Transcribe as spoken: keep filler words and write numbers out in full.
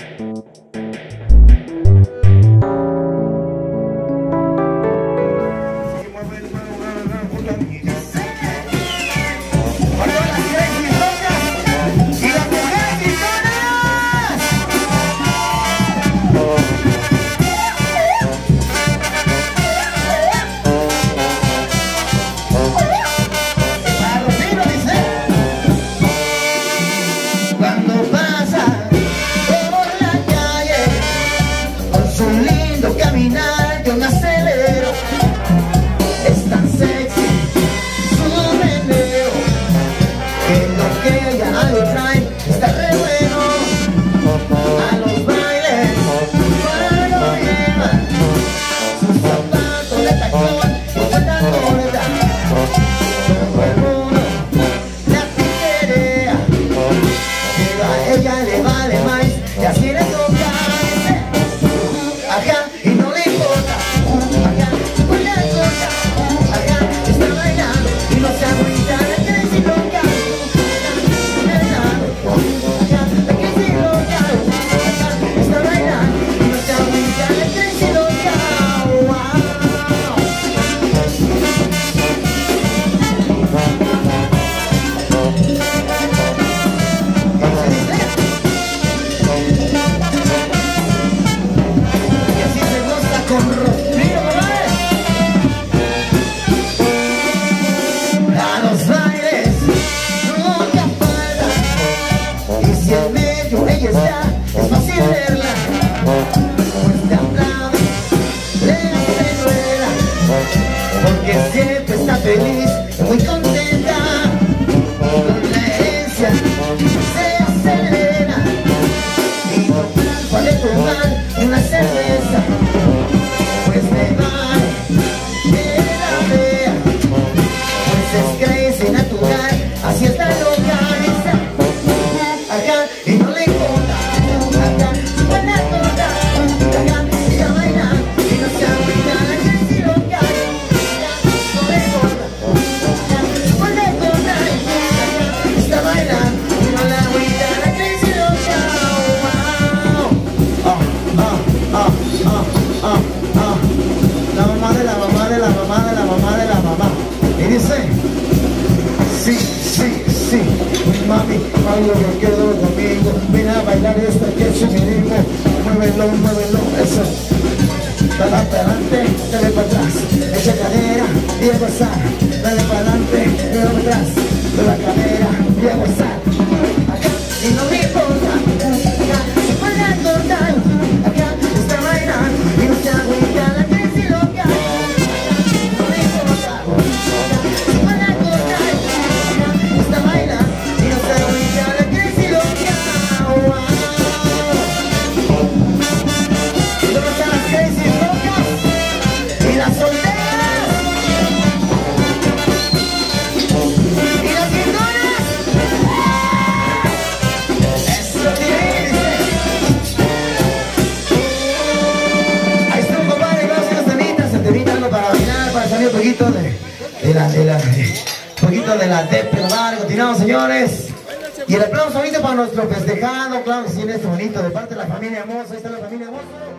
Bailo que quedo conmigo, ven a bailar esta que es mi ritmo. Muévelo, muévelo, eso. Dale para adelante, dale para atrás. Echa cadera y a gozar. Dale para adelante, dale para atrás. De la cadera y a gozar. Acá, y no me importa. Acá, se puede acordar. Acá, está bailando y no se agüita la que si loca. No me importa. Acá, se puede acordar. Acá, está bailando y no se agüita la que si loca. ¿Dónde están las crazy locas? Y las solteras. Y las guindonas. Eso tiene. Ahí está un compadre, gracias a temitas, se temita algo para bailar, para salir un poquito de, de la, de la, de, un poquito de la de probar. Continuamos, señores. Y el aplauso ahorita para nuestro festejado, claro que sí, en este bonito, de parte de la familia Mozo. Ahí está la familia Mozo.